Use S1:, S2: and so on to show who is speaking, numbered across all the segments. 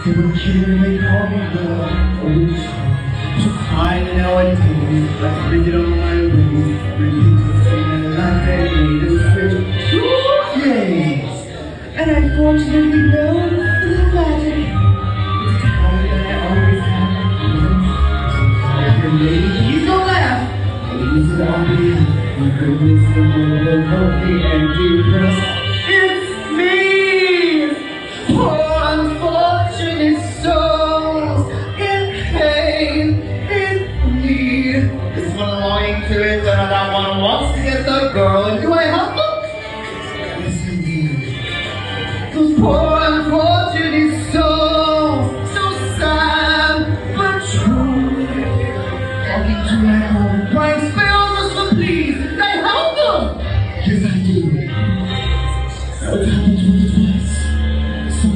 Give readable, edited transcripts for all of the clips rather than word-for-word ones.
S1: They were kidding, they called me the I know it takes, let's bring it on my way. Bring people singing like they made a switch. Yay! And I fortunately know the magic. It's the power that I always have. And maybe he's gonna laugh. He's gonna be the goodness of the coffee and deep breath. It's me! Poor unfortunate souls in pain, in need. This one longing to it, and that one wants to get the girl. And do I help them? Yes, indeed. Those poor unfortunate souls, so sad but true. Walking to my home, crying spells for please. They help them. Yes, I do. What happened to the twice? So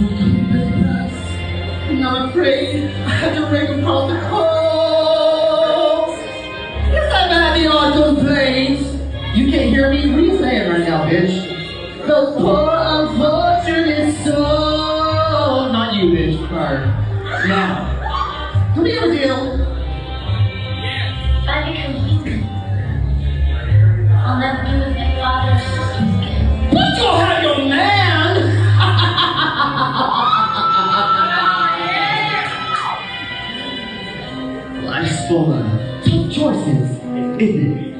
S1: I'm not afraid. I had to break across the coast. Yes, I've had the odd complaints. You can't hear me? What are you saying right now, bitch? Those poor unfortunate souls. Not you, bitch. Card. Now, do we have a deal?
S2: I become weak. I'll never be with my father or sister again.
S1: But you'll have your man! Life's full of tough choices, isn't it?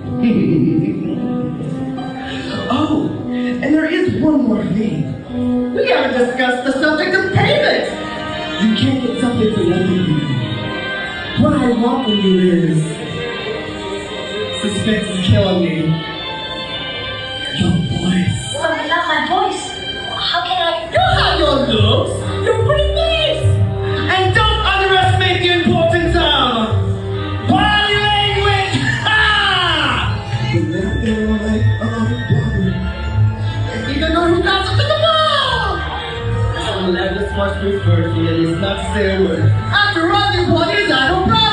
S1: Oh, and there is one more thing. We haven't discussed the subject of payment. You can't get something for nothing. What I want from you is suspense is killing me. Your voice.
S2: Well, without my voice, how can I?
S1: You have your looks, your pretty face, and don't underestimate the importance of body language. Ha! But now they're like even though he got to the ball. I'll let this much refer to it. It's not fair. After all, your body is out of